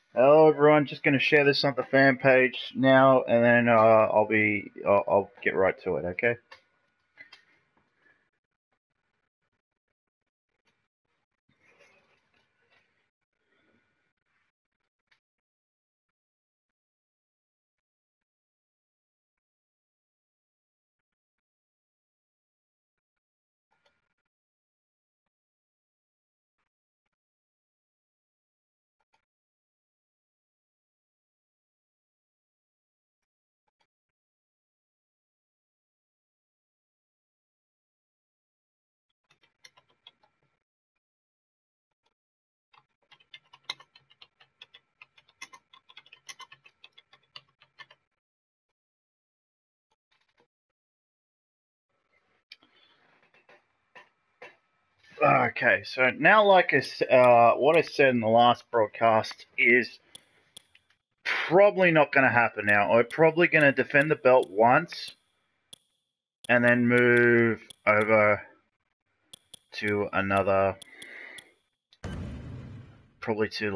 Hello, everyone. Just going to share this on the fan page now, and then I'll get right to it. Okay. Okay. So now, what I said in the last broadcast is probably not going to happen. Now, I'm probably going to defend the belt once, and then move over to another, probably to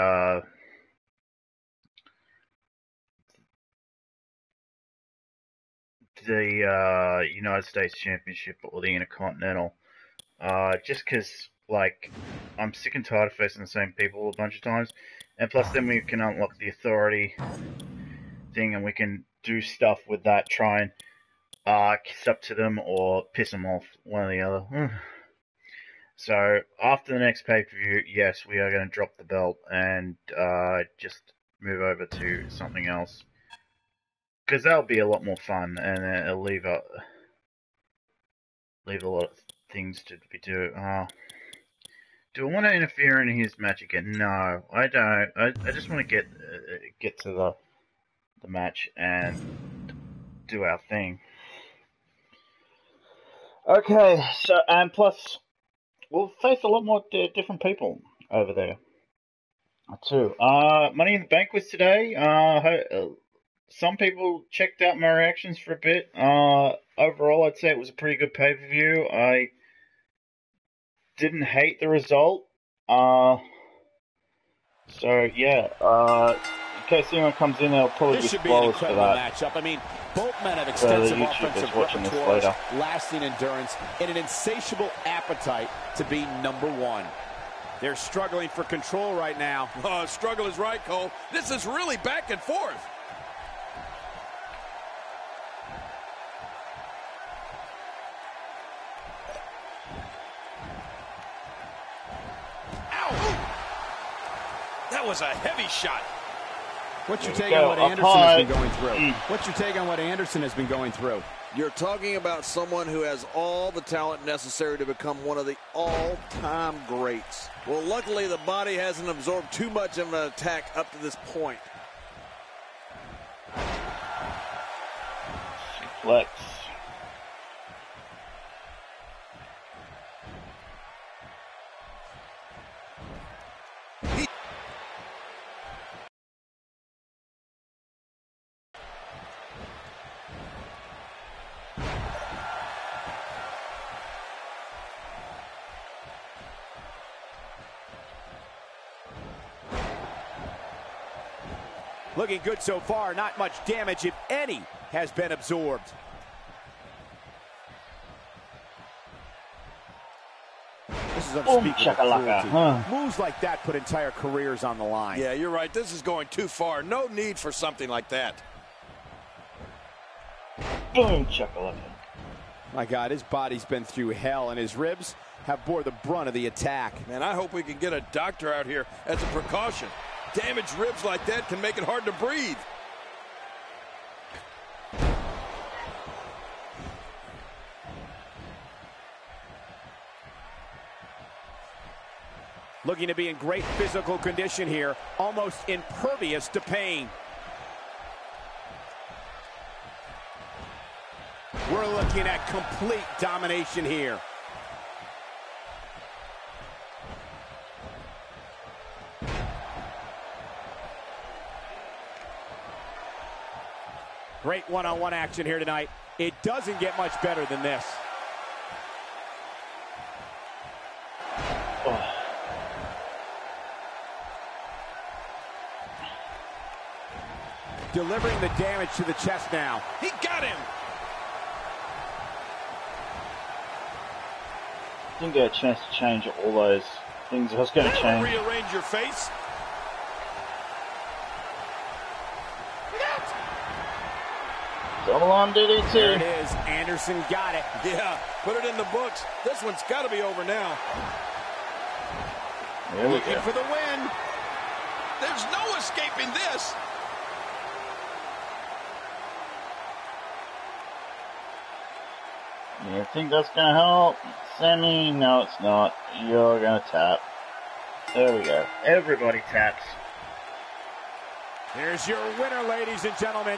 the United States Championship or the Intercontinental. Just because, I'm sick and tired of facing the same people a bunch of times. And plus, then we can unlock the authority thing and we can do stuff with that, try and kiss up to them or piss them off, one or the other. So, after the next pay per view, yes, we are going to drop the belt and just move over to something else. Because that'll be a lot more fun and it'll leave a lot of things to be do. Do I want to interfere in his match again? No, I don't. I just want to get to the match and do our thing. Okay, so and plus we'll face a lot more different people over there too. Money in the Bank was today. Some people checked out my reactions for a bit. Overall, I'd say it was a pretty good pay per view. I didn't hate the result. So yeah, in case anyone comes in, they'll probably This be should be an spoilers for incredible that. matchup. I mean, both men have extensive offensive repertoires, lasting endurance, and an insatiable appetite to be number one. They're struggling for control right now. Oh, struggle is right, Cole. This is really back and forth. Ow! That was a heavy shot. What's your take on what Anderson has been going through? What's your take on what Anderson has been going through? You're talking about someone who has all the talent necessary to become one of the all-time greats. Well, luckily, the body hasn't absorbed too much of an attack up to this point. Suplex. Looking good so far. Not much damage, if any, has been absorbed. This is unspeakable cruelty. Moves like that put entire careers on the line. Yeah, you're right. This is going too far. No need for something like that. Boom, chakalaka. My God, his body's been through hell, and his ribs have bore the brunt of the attack. Man, I hope we can get a doctor out here as a precaution. Damaged ribs like that can make it hard to breathe. Looking to be in great physical condition here, almost impervious to pain. We're looking at complete domination here. Great one-on-one action here tonight. It doesn't get much better than this. delivering the damage to the chest now. He got him. Didn't get a chance to change all those things I was going to change. Rearrange your face. Double arm DDT. There it is. Anderson got it. Yeah, put it in the books. This one's got to be over now. There we Looking go. for the win. There's no escaping this. You think that's going to help? Sammy, no it's not. You're going to tap. There we go. Everybody taps. Here's your winner, ladies and gentlemen.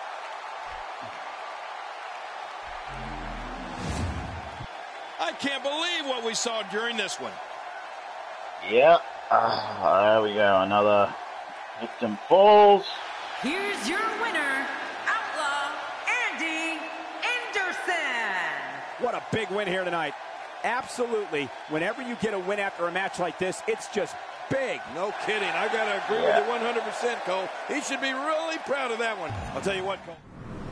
I can't believe what we saw during this one. Yep. There we go. Another victim falls. Here's your winner, Outlaw Andy Anderson. What a big win here tonight. Absolutely. Whenever you get a win after a match like this, it's just big. No kidding. I got to agree with you 100%, Cole. He should be really proud of that one. I'll tell you what, Cole.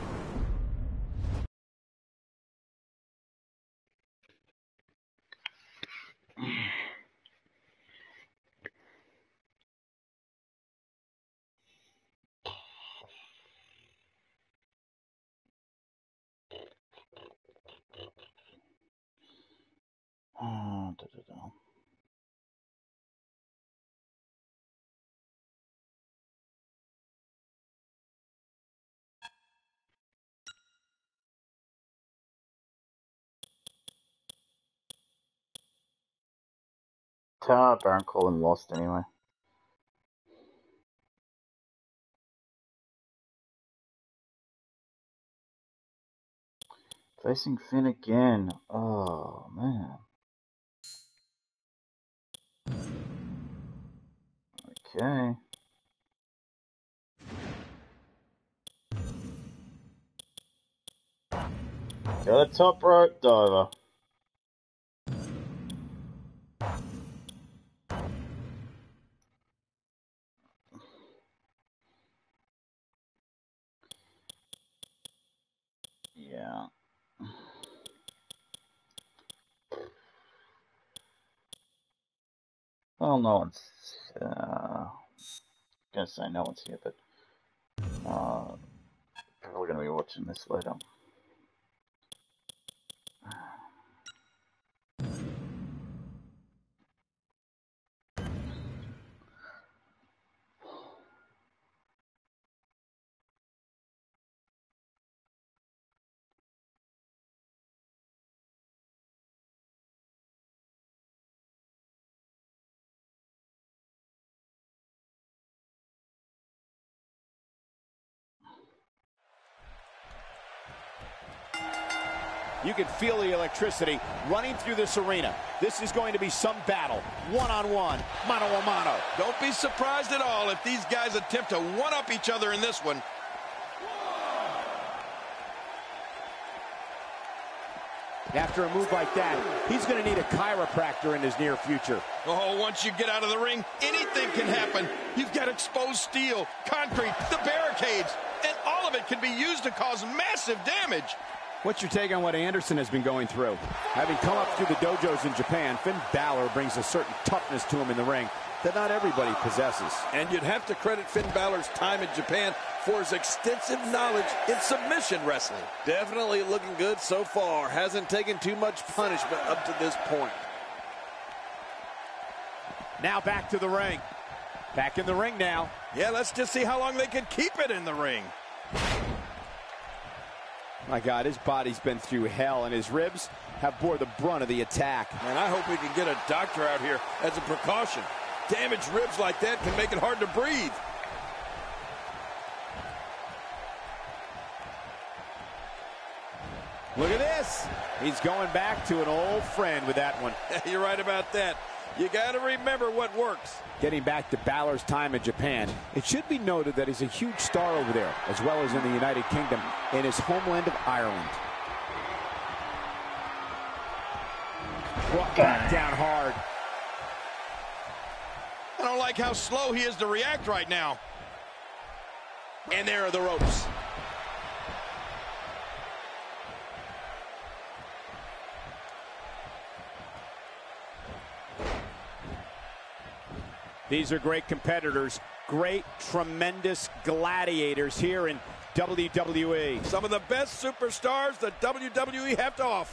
Baron Corbin lost anyway. Facing Finn again. Oh, man. Okay. Got a top rope diver. Yeah. Well, no one's, gonna say no one's here, but, probably gonna be watching this later. You can feel the electricity running through this arena. This is going to be some battle. One-on-one, mano-a-mano. Don't be surprised at all if these guys attempt to one-up each other in this one. After a move like that, he's going to need a chiropractor in his near future. Oh, once you get out of the ring, anything can happen. You've got exposed steel, concrete, the barricades, and all of it can be used to cause massive damage. What's your take on what Anderson has been going through? Having come up through the dojos in Japan, Finn Balor brings a certain toughness to him in the ring that not everybody possesses. And you'd have to credit Finn Balor's time in Japan for his extensive knowledge in submission wrestling. Definitely looking good so far. Hasn't taken too much punishment up to this point. Now back to the ring. Back in the ring now. Yeah, let's just see how long they can keep it in the ring. My God, his body's been through hell, and his ribs have bore the brunt of the attack. And I hope we can get a doctor out here as a precaution. Damaged ribs like that can make it hard to breathe. Look at this. He's going back to an old friend with that one. You're right about that. You got to remember what works. Getting back to Balor's time in Japan, it should be noted that he's a huge star over there, as well as in the United Kingdom, in his homeland of Ireland. Brought back down hard. I don't like how slow he is to react right now. And there are the ropes. These are great competitors, great, tremendous gladiators here in WWE. Some of the best superstars that WWE have to offer.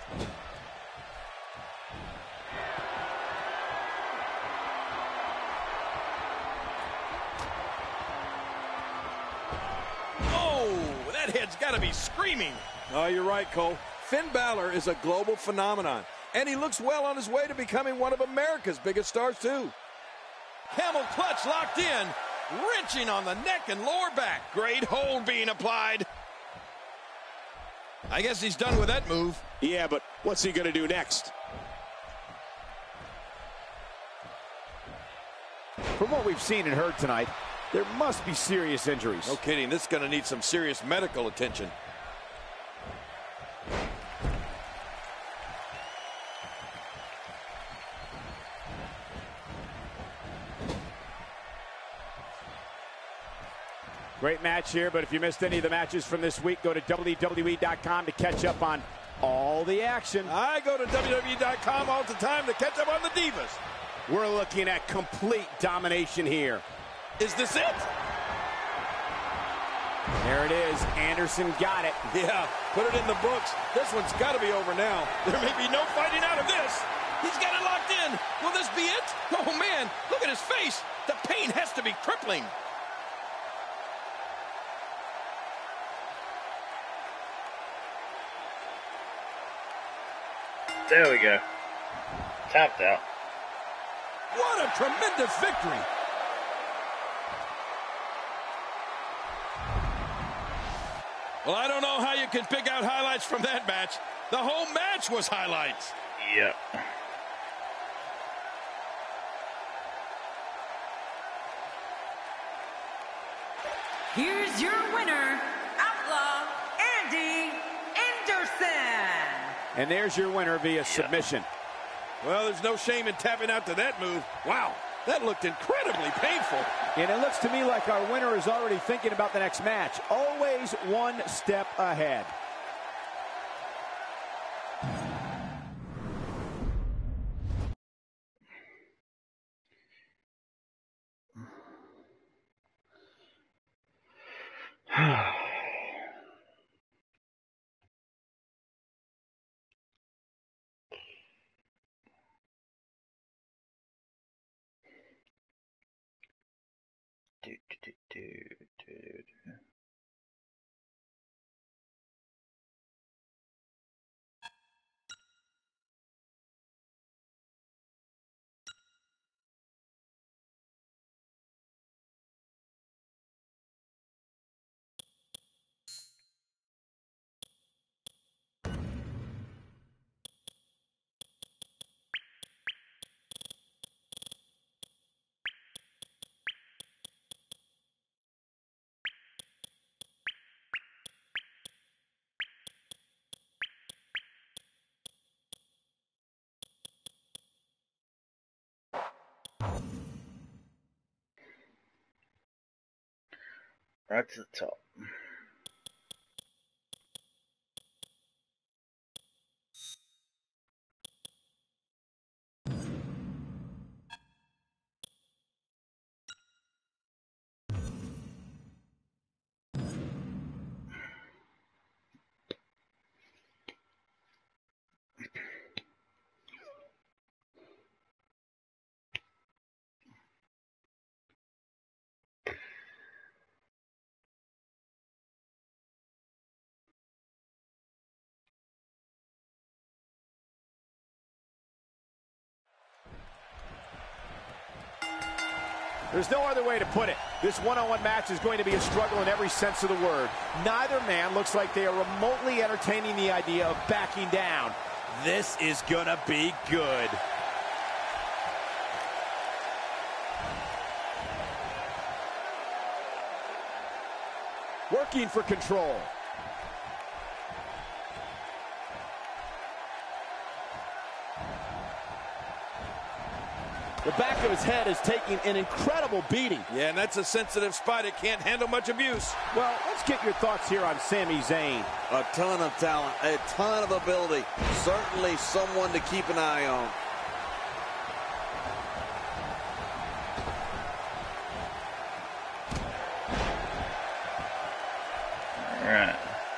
Oh, that head's got to be screaming. Oh, you're right, Cole. Finn Balor is a global phenomenon, and he looks well on his way to becoming one of America's biggest stars, too. Camel clutch locked in, wrenching on the neck and lower back. Great hold being applied. I guess he's done with that move. Yeah, but what's he going to do next? From what we've seen and heard tonight, there must be serious injuries. No kidding, this is going to need some serious medical attention. Great match here, but if you missed any of the matches from this week, go to WWE.com to catch up on all the action. I go to WWE.com all the time to catch up on the Divas. We're looking at complete domination here. Is this it? There it is. Anderson got it. Yeah, put it in the books. This one's got to be over now. There may be no fighting out of this. He's got it locked in. Will this be it? Oh, man, look at his face. The pain has to be crippling. There we go. Tapped out. What a tremendous victory. Well, I don't know how you can pick out highlights from that match. The whole match was highlights. Yep. Here's your winner, Outlaw Andy Anderson. And there's your winner via submission. Well, there's no shame in tapping out to that move. Wow, that looked incredibly painful. And it looks to me like our winner is already thinking about the next match. Always one step ahead. Right to the top. There's no other way to put it. This one-on-one match is going to be a struggle in every sense of the word. Neither man looks like they are remotely entertaining the idea of backing down. This is gonna be good. Working for control. The back of his head is taking an incredible beating. Yeah, and that's a sensitive spot. It can't handle much abuse. Well, let's get your thoughts here on Sami Zayn. A ton of talent, a ton of ability. Certainly someone to keep an eye on. All right.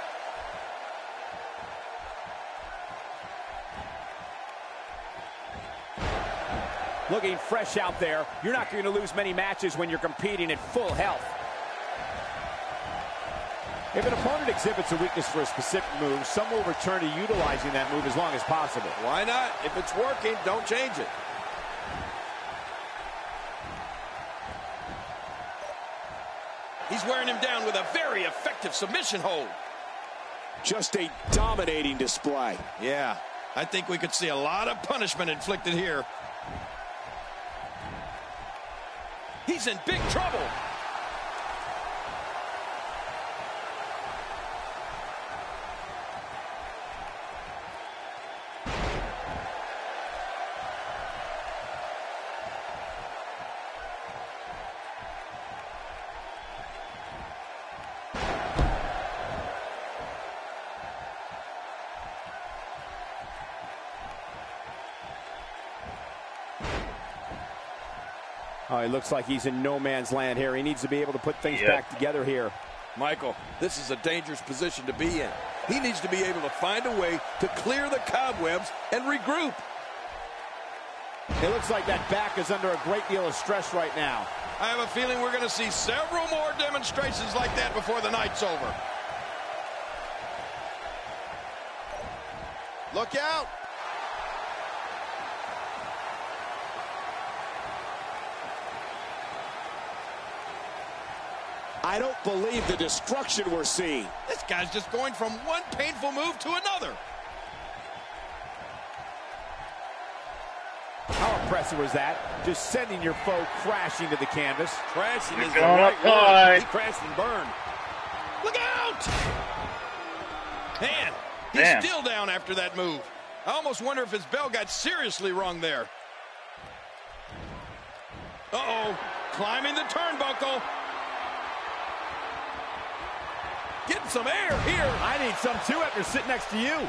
Looking fresh out there. You're not going to lose many matches when you're competing at full health. If an opponent exhibits a weakness for a specific move, some will return to utilizing that move as long as possible. Why not? If it's working, don't change it. He's wearing him down with a very effective submission hold. Just a dominating display. Yeah, I think we could see a lot of punishment inflicted here. He's in big trouble. Oh, it looks like he's in no man's land here. He needs to be able to put things back together here. Michael, this is a dangerous position to be in. He needs to be able to find a way to clear the cobwebs and regroup. It looks like that back is under a great deal of stress right now. I have a feeling we're going to see several more demonstrations like that before the night's over. Look out! I don't believe the destruction we're seeing. This guy's just going from one painful move to another. How impressive was that? Just sending your foe crashing to the canvas. Crashing is the going right up word. high. He crashed and burned. Look out! Man, he's Damn. still down after that move. I almost wonder if his bell got seriously wrong there. Uh-oh, climbing the turnbuckle. Getting some air here. I need some too after sitting next to you.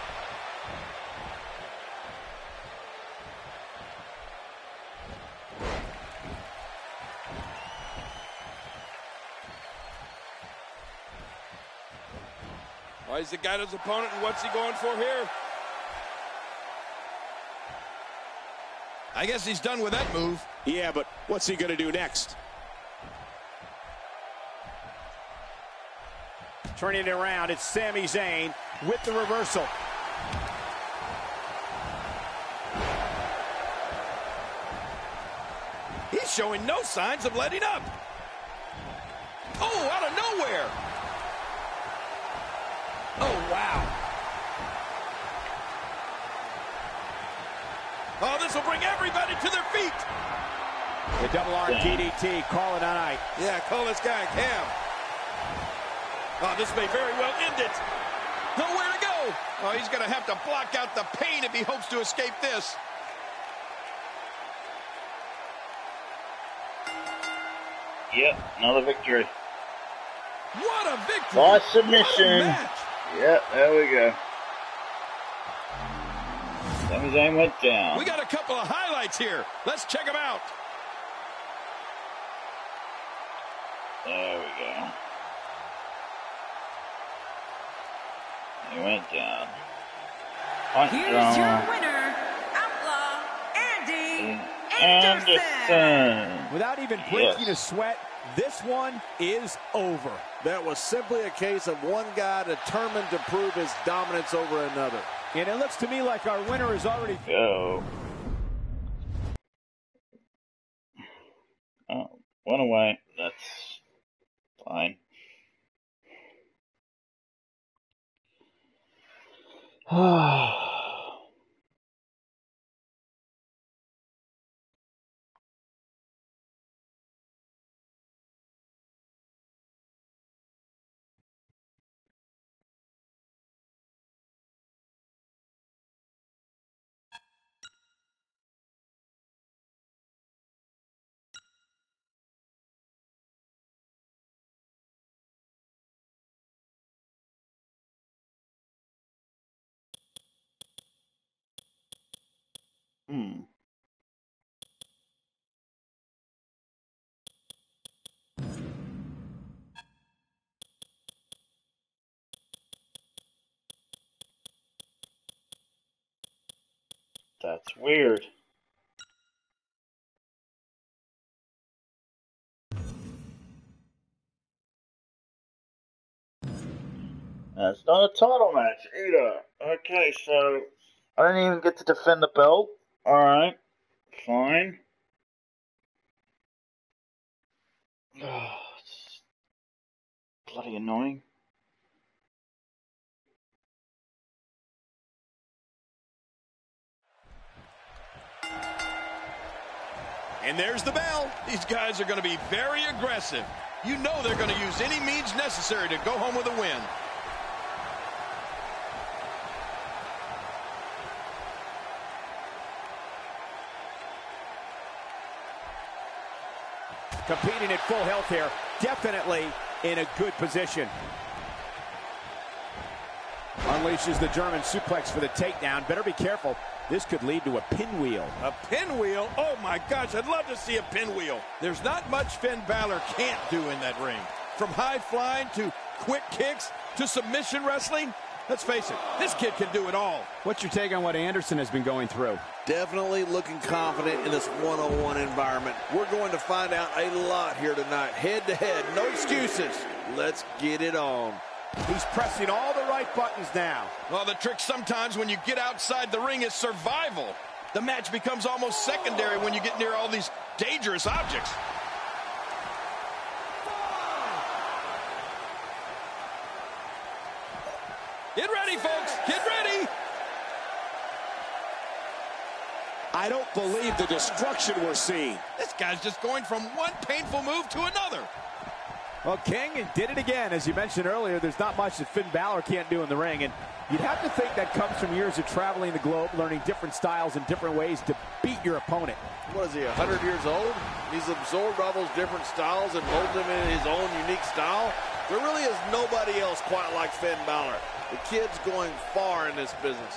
Why has he got his opponent, and what's he going for here? I guess he's done with that move. Yeah, but what's he going to do next? Turning it around, it's Sami Zayn with the reversal. He's showing no signs of letting up. Oh, out of nowhere. Oh, wow. Oh, this will bring everybody to their feet. The double arm DDT, call it a night. Yeah, call this guy a cam. Oh, this may very well end it. Nowhere to go. Oh, he's going to have to block out the pain if he hopes to escape this. Yep, another victory. What a victory. By What a submission. match. Yep, there we go. Sami Zayn went down. We got a couple of highlights here. Let's check them out. There we go. He went down. Punch Here's down. your winner, Outlaw Andy Anderson. Anderson. Without even breaking a sweat, this one is over. That was simply a case of one guy determined to prove his dominance over another. And it looks to me like our winner is already... Go. Oh, went away. That's fine. That's weird. It's not a title match either. Okay, so I don't even get to defend the belt. Alright, fine. It's bloody annoying. And there's the bell. These guys are going to be very aggressive. You know they're going to use any means necessary to go home with a win. Competing at full health here. Definitely in a good position. Unleashes the German suplex for the takedown. Better be careful. This could lead to a pinwheel. A pinwheel? Oh my gosh, I'd love to see a pinwheel. There's not much Finn Balor can't do in that ring. From high flying to quick kicks to submission wrestling. Let's face it, this kid can do it all. What's your take on what Anderson has been going through? Definitely looking confident in this one-on-one environment. We're going to find out a lot here tonight. Head-to-head, no excuses. Let's get it on. He's pressing all the right buttons now. Well, the trick sometimes when you get outside the ring is survival. The match becomes almost secondary when you get near all these dangerous objects. Get ready, folks. Get ready. I don't believe the destruction we're seeing. This guy's just going from one painful move to another. Well, King did it again. As you mentioned earlier, there's not much that Finn Balor can't do in the ring. And you'd have to think that comes from years of traveling the globe, learning different styles and different ways to beat your opponent. What is he, 100 years old? He's absorbed all those different styles and molded them in his own unique style. There really is nobody else quite like Finn Balor. The kid's going far in this business.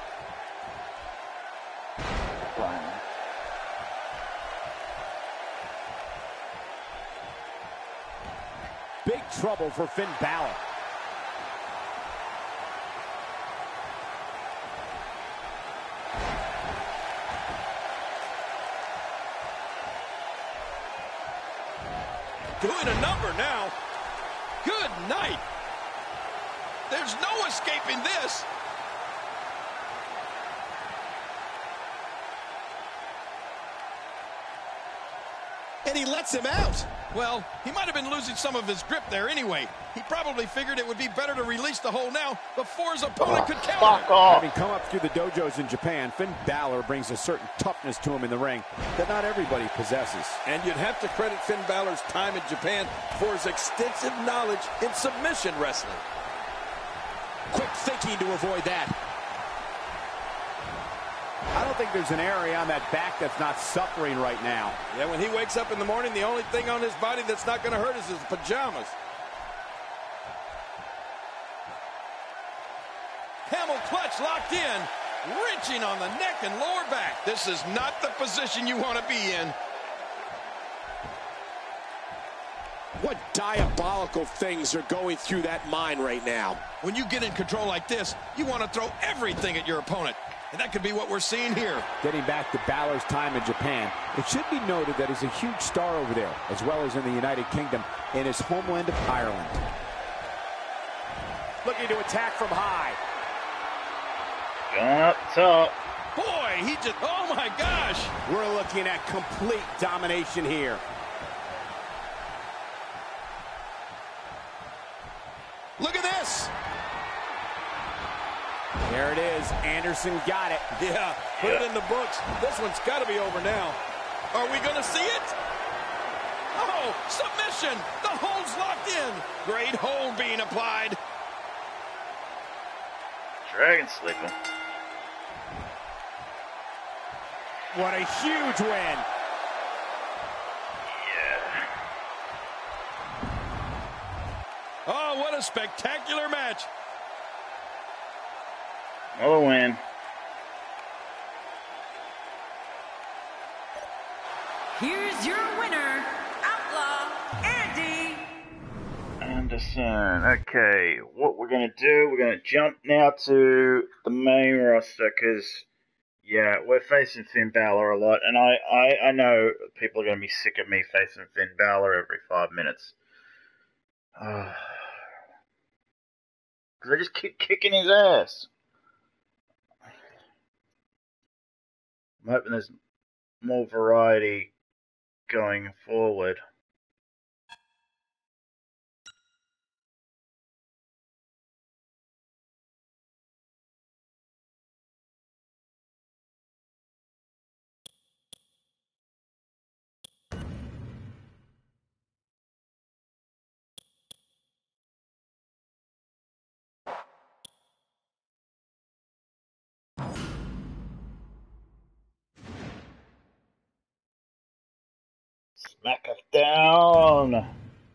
Big trouble for Finn Balor. Doing a number now. Good night. There's no escaping this. And he lets him out. Well, he might have been losing some of his grip there anyway. He probably figured it would be better to release the hold now before his opponent could counter. Fuck off. Having come up through the dojos in Japan, Finn Balor brings a certain toughness to him in the ring that not everybody possesses. And you'd have to credit Finn Balor's time in Japan for his extensive knowledge in submission wrestling. Quick thinking to avoid that. I don't think there's an area on that back that's not suffering right now. Yeah, when he wakes up in the morning, the only thing on his body that's not going to hurt is his pajamas. Camel clutch locked in, wrenching on the neck and lower back. This is not the position you want to be in. What diabolical things are going through that mind right now? When you get in control like this, you want to throw everything at your opponent. And that could be what we're seeing here. Getting back to Balor's time in Japan, it should be noted that he's a huge star over there, as well as in the United Kingdom, in his homeland of Ireland. Looking to attack from high. Going up top. Boy, he just, oh my gosh. We're looking at complete domination here. Look at this. There it is. Anderson got it. Yeah, put it in the books. This one's got to be over now. Are we going to see it? Oh, submission. The hold's locked in. Great hold being applied. Dragon Sleeper. What a huge win. Yeah. Oh, what a spectacular match. Another win. winner, Outlaw Andy Anderson. Okay, what we're going to do, we're going to jump now to the main roster, because, yeah, we're facing Finn Balor a lot, and I know people are going to be sick of me facing Finn Balor every 5 minutes. Because I just keep kicking his ass. I'm hoping there's more variety going forward. Smack us down.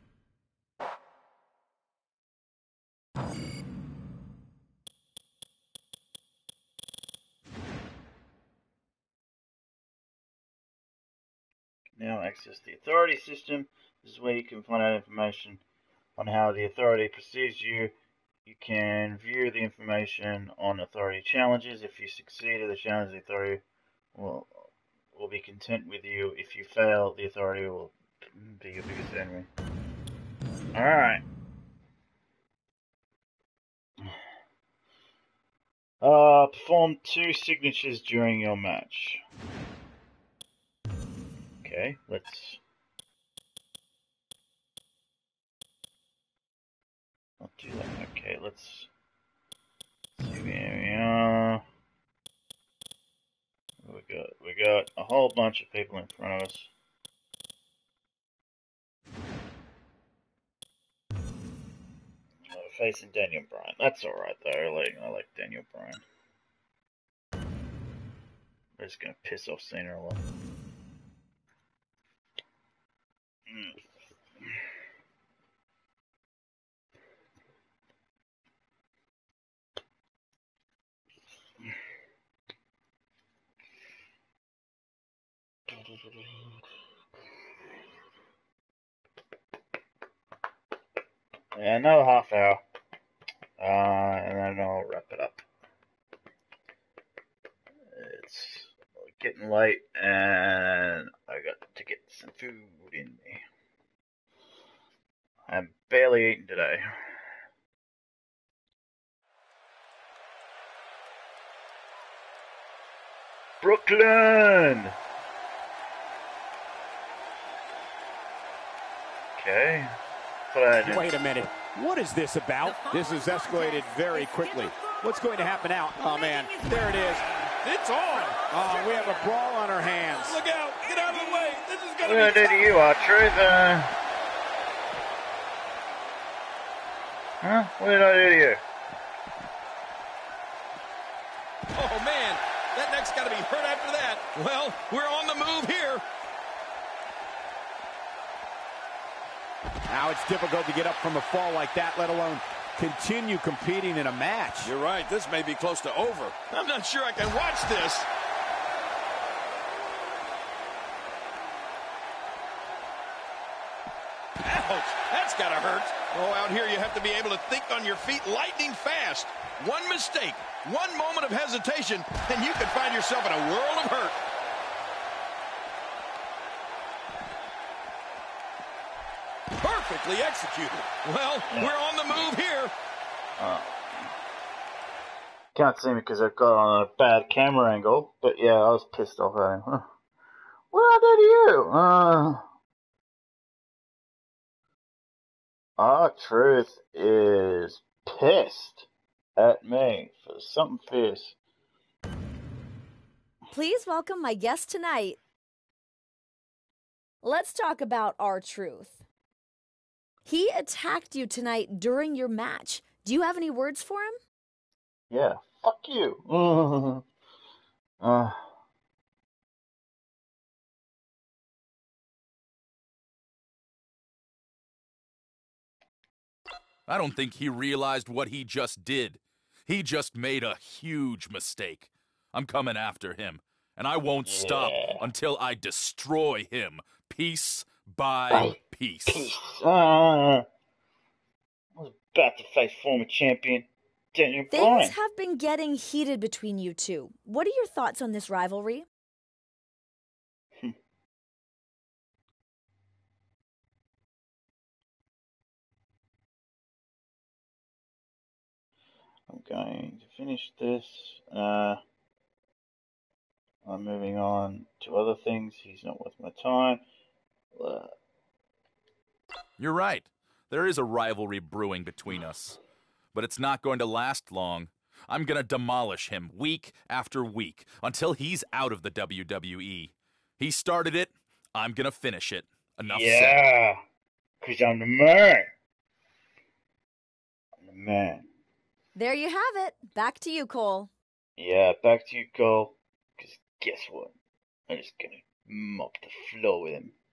Now access the authority system. This is where you can find out information on how the authority perceives you. You can view the information on authority challenges. If you succeed at the challenge, the authority will be content with you. If you fail, the authority will be your biggest enemy. Alright. Perform 2 signatures during your match. Okay, let's not do that. Okay, let's see where we are. We got a whole bunch of people in front of us. We're facing Daniel Bryan. That's alright though. I like Daniel Bryan. We're just gonna piss off Cena a lot. Yeah, another half hour. And then I'll wrap it up. It's getting late, and I got to get some food in me. I'm barely eating today. Brooklyn! Okay. Wait a minute. What is this about? This has escalated very quickly. What's going to happen now? Oh, man. There it is. It's on. Oh, we have a brawl on our hands. Look out. Get out of the way. This is going What to did I be do to you, R-Truth? Huh? What did I do to you? Oh, man. That neck's got to be hurt after that. Well, we're on the move here. Now it's difficult to get up from a fall like that, let alone continue competing in a match. You're right. This may be close to over. I'm not sure I can watch this. Ouch. That's got to hurt. Oh, out here you have to be able to think on your feet lightning fast. One mistake, one moment of hesitation, and you could find yourself in a world of hurt. Perfectly executed. Well, we're on the move here. Can't see me because I've got on a bad camera angle, but yeah, I was pissed off at him. What did I do to you? R-Truth is pissed at me for something fierce. Please welcome my guest tonight. Let's talk about R-Truth. He attacked you tonight during your match. Do you have any words for him? Yeah, fuck you. I don't think he realized what he just did. He just made a huge mistake. I'm coming after him. And I won't stop until I destroy him, piece by piece. I was about to face former champion Daniel Bryan. Things have been getting heated between you two. What are your thoughts on this rivalry? I'm going to finish this. I'm moving on to other things. He's not worth my time. You're right. There is a rivalry brewing between us. But it's not going to last long. I'm going to demolish him week after week until he's out of the WWE. He started it. I'm going to finish it. Enough said. Yeah, because I'm the man. I'm the man. There you have it. Back to you, Cole. Yeah, back to you, Cole. Because guess what? I'm just going to mop the floor with him.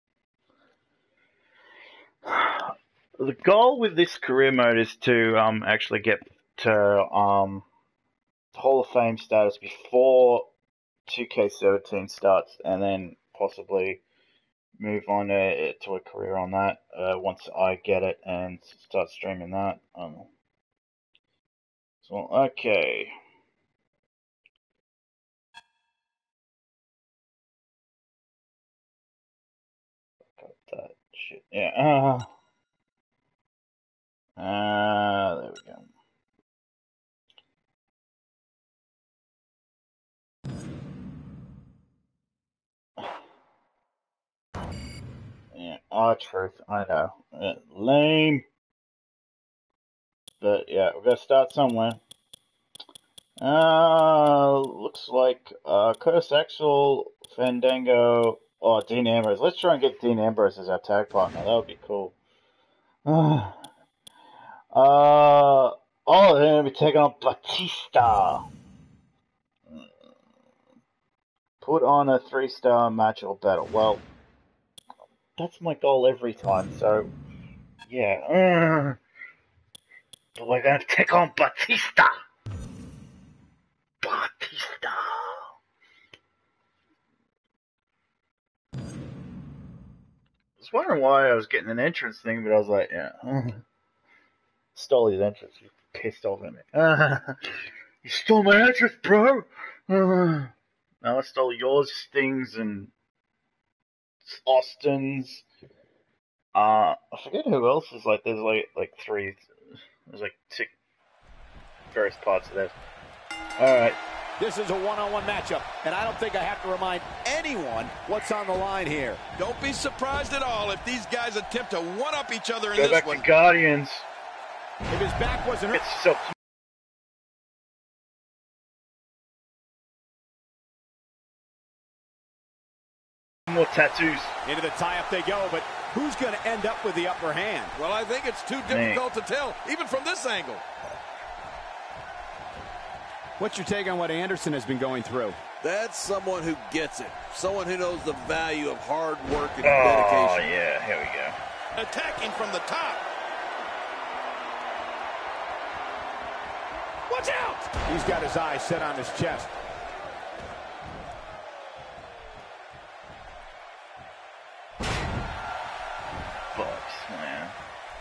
The goal with this career mode is to actually get to Hall of Fame status before 2K17 starts, and then possibly move on to a career on that once I get it and start streaming that. So okay. Got that shit. Yeah. There we go. Yeah, truth, I know. Lame. But yeah, we're gonna start somewhere. Looks like Curtis Axel, Fandango, Dean Ambrose. Let's try and get Dean Ambrose as our tag partner. That would be cool. They're gonna be taking on Batista. Put on a 3-star match or battle. Well, that's my goal every time, so yeah. But we're gonna take on Batista. Batista. I was wondering why I was getting an entrance thing, but I was like, yeah. Stole his entrance. You pissed off at me. You stole my entrance, bro. No, I stole yours, Sting's, and Austin's. I forget who else is like. There's like three. There's like 6 various parts of this. All right. This is a one-on-one matchup, and I don't think I have to remind anyone what's on the line here. Don't be surprised at all if these guys attempt to one-up each other in Go this back one. to Guardians. If his back wasn't hurt. It's so. More tattoos. Into the tie-up they go, but who's going to end up with the upper hand? Well, I think it's too difficult to tell, even from this angle. What's your take on what Anderson has been going through? That's someone who gets it. Someone who knows the value of hard work and Oh, dedication. yeah. Here we go. Attacking from the top. Watch out! He's got his eyes set on his chest. Bucks, man.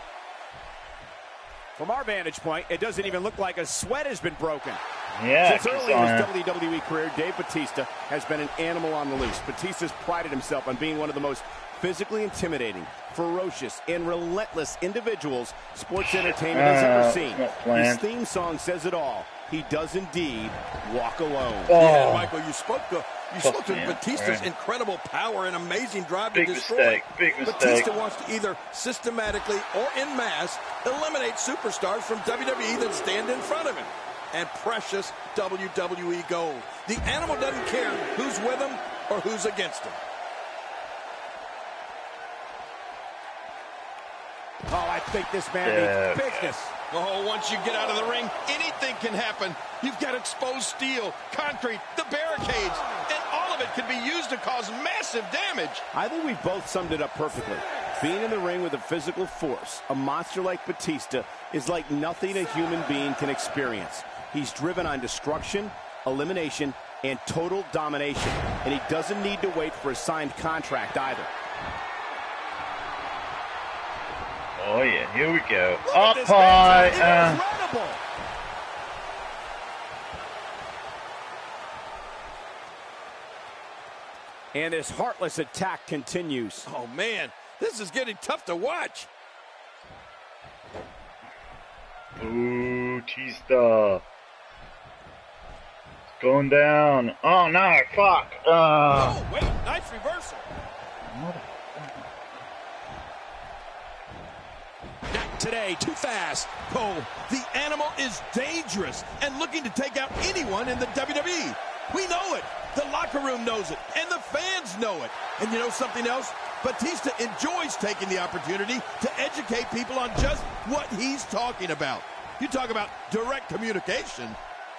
From our vantage point, it doesn't even look like a sweat has been broken. Yeah, Since early in his WWE career, Dave Batista has been an animal on the loose. Batista's prided himself on being one of the most physically intimidating, ferocious, and relentless individuals sports entertainment has ever seen. His theme song says it all. He does indeed walk alone. Yeah, Michael, you spoke to Batista's incredible power and amazing drive to destroy. Big mistake. Batista wants to either systematically or en masse eliminate superstars from WWE that stand in front of him. And precious WWE gold. The animal doesn't care who's with him or who's against him. Oh, I think this man means business. Oh, once you get out of the ring, anything can happen. You've got exposed steel, concrete, the barricades, and all of it can be used to cause massive damage. I think we've both summed it up perfectly. Being in the ring with a physical force, a monster like Batista, is like nothing a human being can experience. He's driven on destruction, elimination, and total domination. And he doesn't need to wait for a signed contract either. Oh yeah, here we go. Look Up at this high. man. Incredible. And this heartless attack continues. Oh, man. This is getting tough to watch. Ooh, T-Star. Going down. Oh no, fuck. Oh, wait. Nice reversal. Not today, too fast. Cole, the animal is dangerous and looking to take out anyone in the WWE. We know it. The locker room knows it, and the fans know it. And you know something else? Batista enjoys taking the opportunity to educate people on just what he's talking about. You talk about direct communication.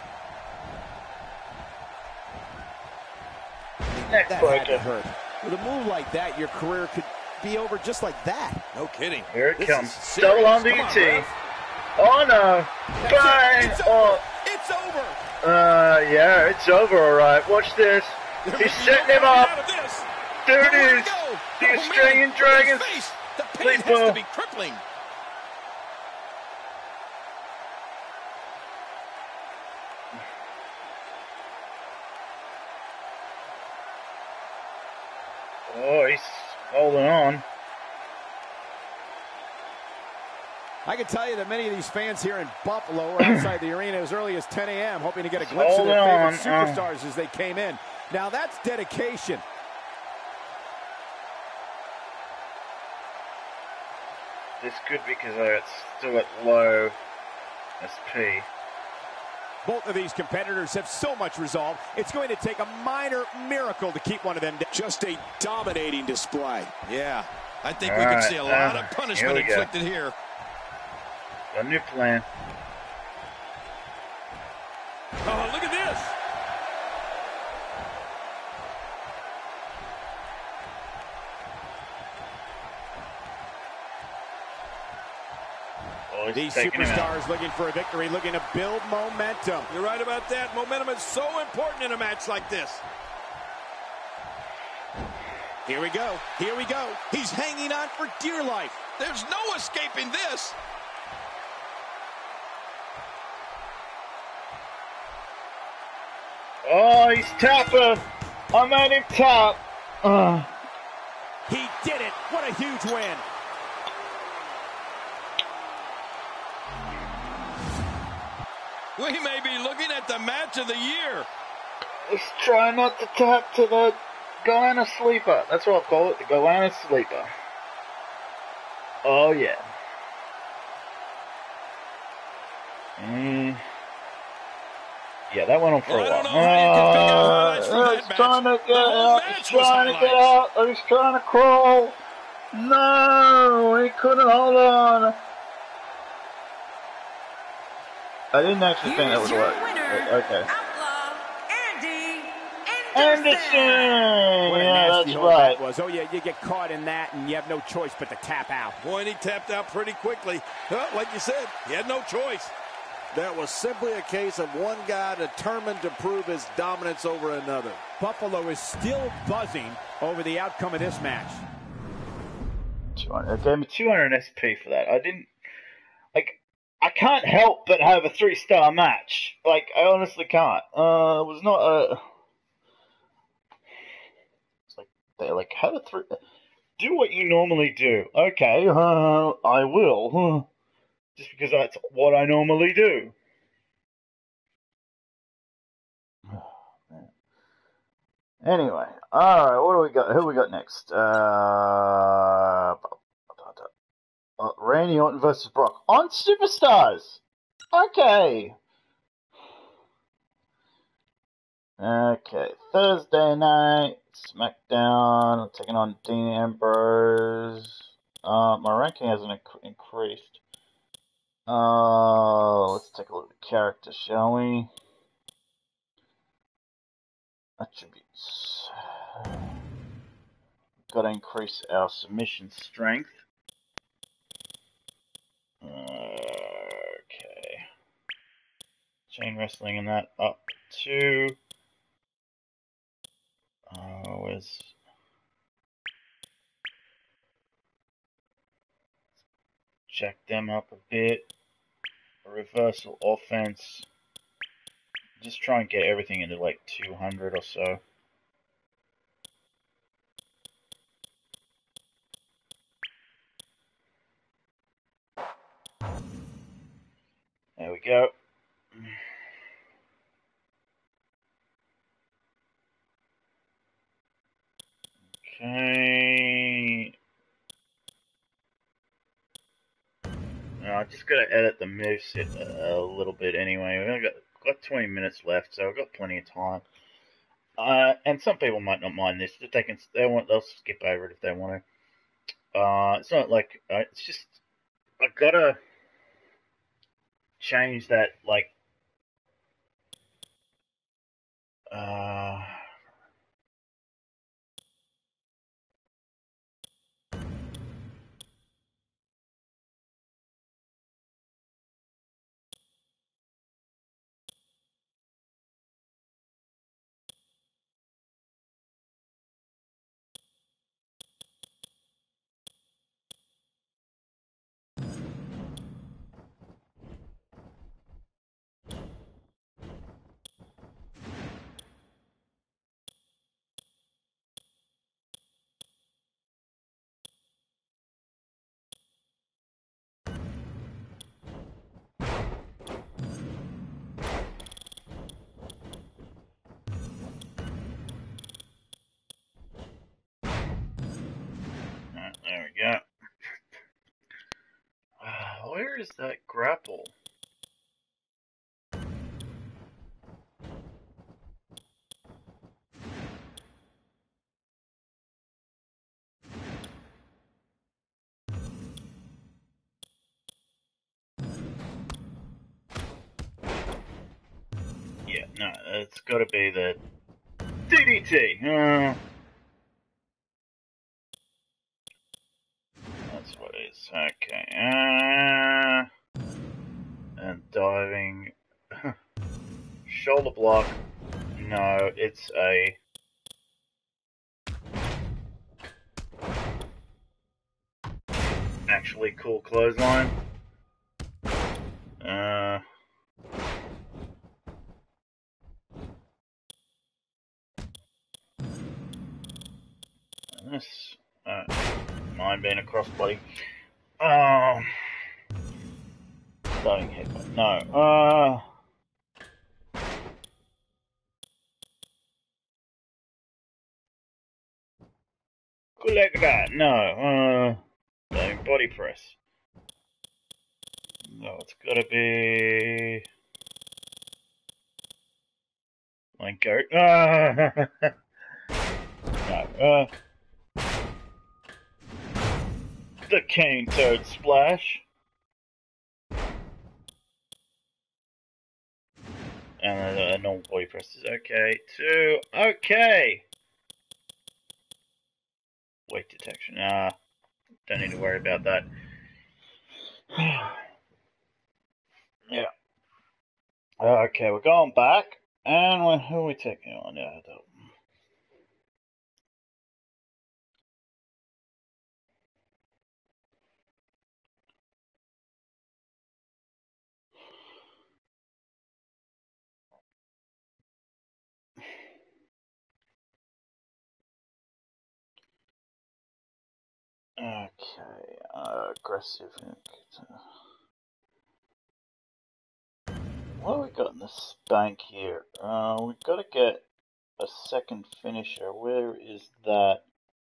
Next That had to breaker. hurt. With a move like that, your career could be over just like that. No kidding. Here it This comes. is serious. Double on Come on, DT. ref. Oh no. Bang! It's Oh. over. It's over. Yeah, it's over, alright. Watch this. There He's may be setting no him way up. out of this. There it Nowhere to is. go. The Oh, Australian man, look at Dragons. his face. The pain Sleeper. has to be crippling. Oh, he's holding on. I can tell you that many of these fans here in Buffalo were outside the arena as early as 10 a.m. hoping to get a glimpse of their Hold favorite on, superstars as they came in. Now that's dedication. This could be because it's still at low SP. Both of these competitors have so much resolve, it's going to take a minor miracle to keep one of them down. Just a dominating display. Yeah, I think All we could right, see a lot of here punishment we go. inflicted here. A new plan. Oh, look at this. Oh, he's These taking him out. superstars looking for a victory, looking to build momentum. You're right about that. Momentum is so important in a match like this. Here we go. Here we go. He's hanging on for dear life. There's no escaping this. Oh, he's tapping. I made him tap. He did it. What a huge win. We may be looking at the match of the year. He's trying not to tap to the Guyana Sleeper. That's what I'll call it, the Guyana Sleeper. Oh, yeah. Yeah, that went on for a I while. don't know how you can figure out highlights from that He's match. trying to get The whole out. match He's was trying to get highlights. out. He's trying to crawl. No, he couldn't hold on. I didn't actually think that Here's would your work. winner, Okay. Outlaw Andy Anderson! What a Yeah, nasty that's hold right. that was. Oh, yeah, you get caught in that, and you have no choice but to tap out. Boy, and he tapped out pretty quickly. Well, like you said, he had no choice. That was simply a case of one guy determined to prove his dominance over another. Buffalo is still buzzing over the outcome of this match. 200. It gave me 200 SP for that. I didn't. Like, I can't help but have a 3-star match. Like, I honestly can't. It was not a. It's like, they're like, have a 3. Do what you normally do. Okay, I will. Just because that's what I normally do. Anyway, alright, what do we got? Who we got next? Randy Orton versus Brock on Superstars. Okay. Okay, Thursday night, SmackDown, taking on Dean Ambrose. My ranking hasn't increased. Let's take a look at the character, shall we? Attributes. Got to increase our submission strength. Okay. Chain wrestling and that up to as jack them up a bit. A reversal offense. Just try and get everything into like 200 or so. There we go. Okay. I just gotta edit the moveset a little bit anyway. We've got 20 minutes left, so I've got plenty of time. And some people might not mind this. They'll skip over it if they want to. It's not like it's just I gotta change that like. There we go. Where is that grapple? Yeah, no, it's got to be the DDT. That's what it is. Okay. And diving. Shoulder block. No, it's a. Actually cool clothesline. This. Mine being a crossbody. Diving headbutt. No. Good leg of that. No. Diving body press. No, it's gotta be. Line goat. No. The cane toad splash. And a normal body press is okay. Okay. Weight detection. Don't need to worry about that. Yeah. Okay, we're going back. And who are we taking on? Yeah, okay, aggressive. What have we got in the spank here? We've got to get a second finisher. Where is that?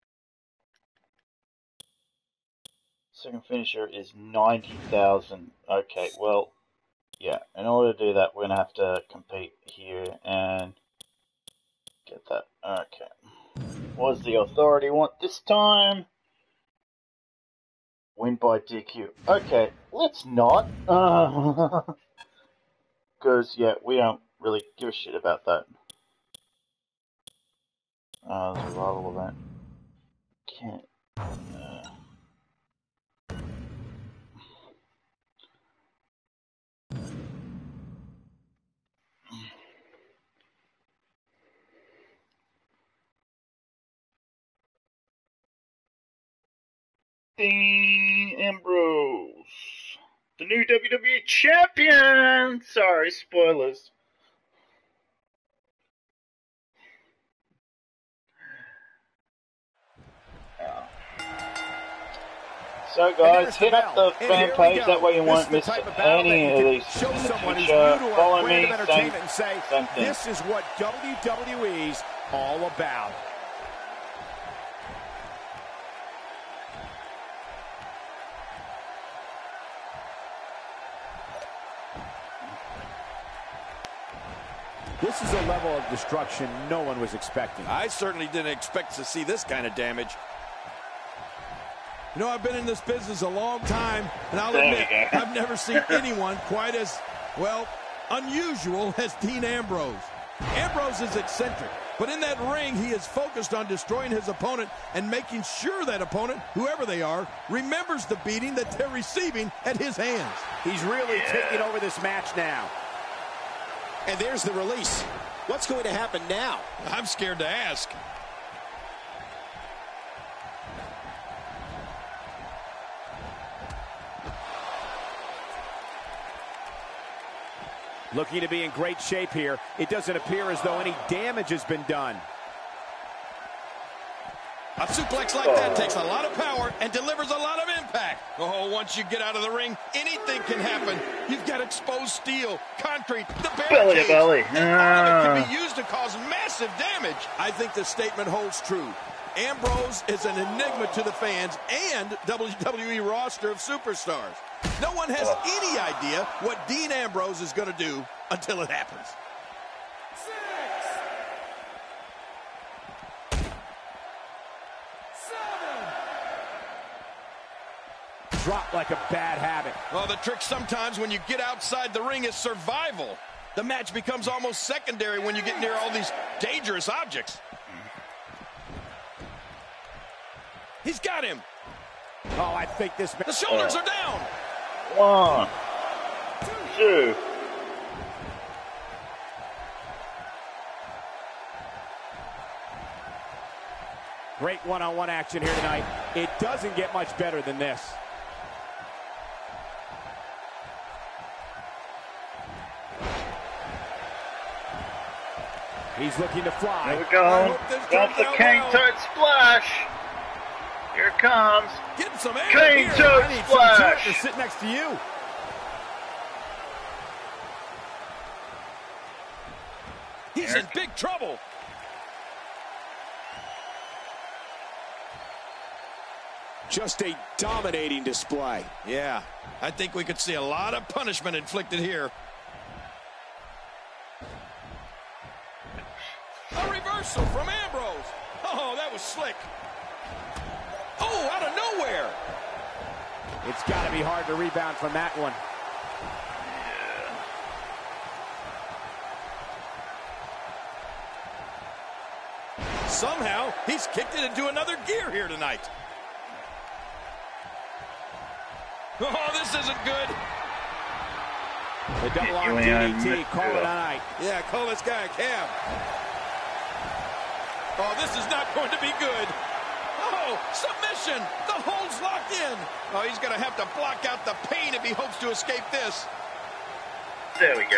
Second finisher is 90,000. Okay, well, yeah, in order to do that, we're going to have to compete here and get that. Okay. What does the authority want this time? Win by DQ. Okay, let's not. Because, yeah, we don't really give a shit about that. There's a rival event. Can't. Dean Ambrose, the new WWE champion. Sorry, spoilers. So guys, hit up the fan page, that way you won't miss any of these Show in the someone who's future. new to our Follow brand me, of entertainment and say, same thing. this is what WWE's all about. This is a level of destruction no one was expecting. I certainly didn't expect to see this kind of damage. You know, I've been in this business a long time, and I'll admit, I've never seen anyone quite as, well, unusual as Dean Ambrose. Ambrose is eccentric, but in that ring, he is focused on destroying his opponent and making sure that opponent, whoever they are, remembers the beating that they're receiving at his hands. He's really taking over this match now. And there's the release. What's going to happen now? I'm scared to ask. Looking to be in great shape here. It doesn't appear as though any damage has been done. A suplex like that takes a lot of power and delivers a lot of impact. Oh, once you get out of the ring, anything can happen. You've got exposed steel, concrete, the Belly to belly. and all of it can be used to cause massive damage. I think this statement holds true. Ambrose is an enigma to the fans and WWE roster of superstars. No one has any idea what Dean Ambrose is going to do until it happens. Drop like a bad habit. Well, the trick sometimes when you get outside the ring is survival. The match becomes almost secondary when you get near all these dangerous objects. He's got him. Oh, I think this... The shoulders are down. 1, 2. Great one-on-one action here tonight. It doesn't get much better than this. He's looking to fly. There we go. Got the King Tut Splash. Here it comes. Getting some air King here. Tut I need some Splash. to sit next to you. He's in big trouble. Just a dominating display. Yeah, I think we could see a lot of punishment inflicted here. A reversal from Ambrose. Oh, that was slick. Oh, out of nowhere. It's got to be hard to rebound from that one. Somehow, he's kicked it into another gear here tonight. Oh, this isn't good. The double arm DDT, call it a night. Yeah, call this guy a cab. Oh, this is not going to be good. Oh, submission. The hold's locked in. Oh, he's going to have to block out the pain if he hopes to escape this. There we go.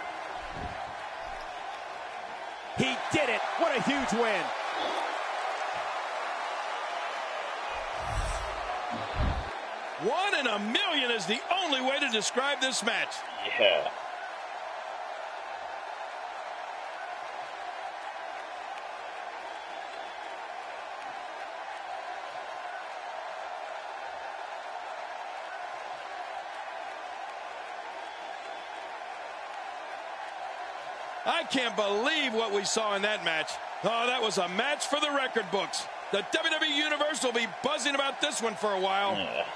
He did it. What a huge win. One in a million is the only way to describe this match. Yeah. I can't believe what we saw in that match. Oh, that was a match for the record books. The WWE Universe will be buzzing about this one for a while.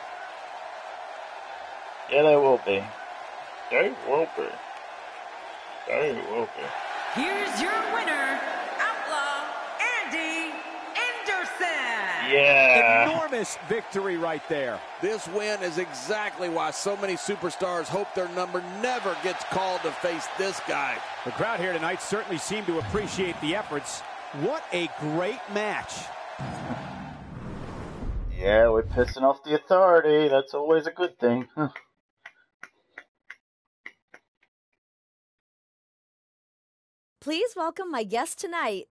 Yeah, they will be. They will be. They will be. Here's your winner, Outlaw Andy Anderson. Yeah. Enormous victory right there. This win is exactly why so many superstars hope their number never gets called to face this guy. The crowd here tonight certainly seemed to appreciate the efforts. What a great match. Yeah. Yeah, we're pissing off the authority. That's always a good thing. Please welcome my guest tonight.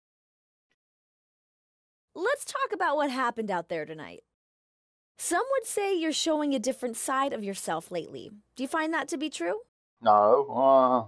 Let's talk about what happened out there tonight. Some would say you're showing a different side of yourself lately. Do you find that to be true? No.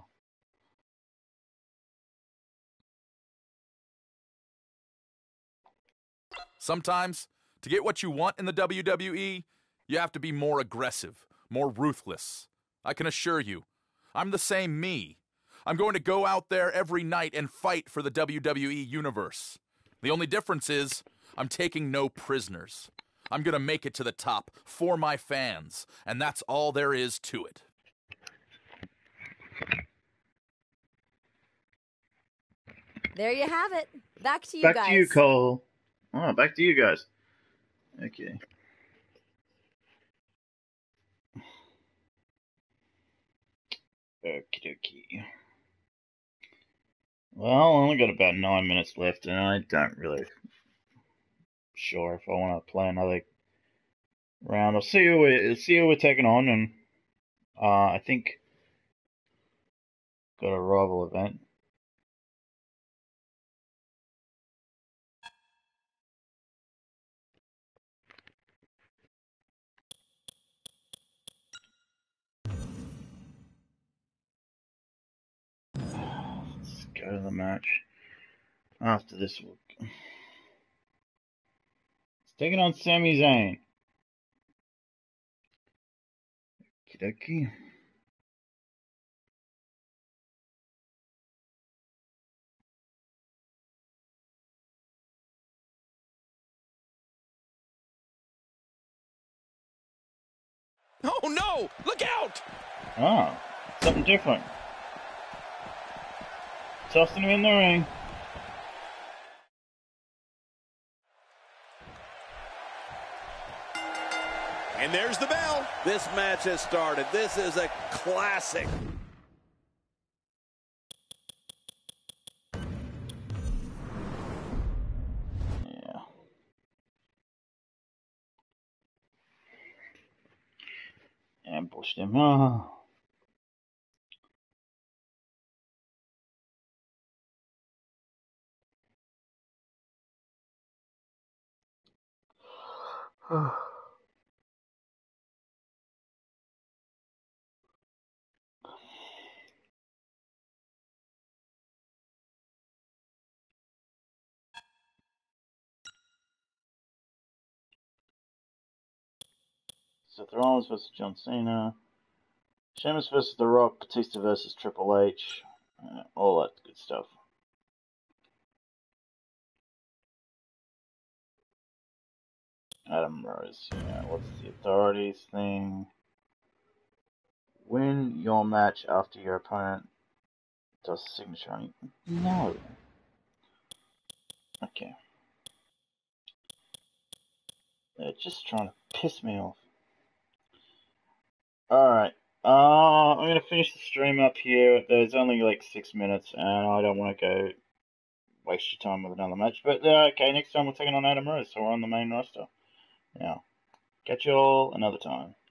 Sometimes, to get what you want in the WWE, you have to be more aggressive, more ruthless. I can assure you, I'm the same me. I'm going to go out there every night and fight for the WWE Universe. The only difference is, I'm taking no prisoners. I'm going to make it to the top for my fans, and that's all there is to it. There you have it. Back to you guys. Back to you, Cole. Oh, back to you guys. Okay. Okie dokie. Well, I only got about 9 minutes left, and I don't really sure if I want to play another round. I'll see who we're taking on, and I think got a rival event. Let's go to the match. After this, it's taking on Sami Zayn. Okie dokie. Oh, no! Look out! Oh, something different. Tossing him in the ring. And there's the bell. This match has started. This is a classic. Yeah. Ambushed him. Oh. Seth Rollins versus John Cena. Sheamus versus The Rock. Batista versus Triple H. All that good stuff. Adam Rose. Yeah, what's the authorities thing? Win your match after your opponent does a signature on you. No. Okay. They're just trying to piss me off. Alright. I'm going to finish the stream up here. There's only like 6 minutes, and I don't want to go waste your time with another match. But, okay, next time we're taking on Adam Rose, so we're on the main roster. Now, catch you all another time.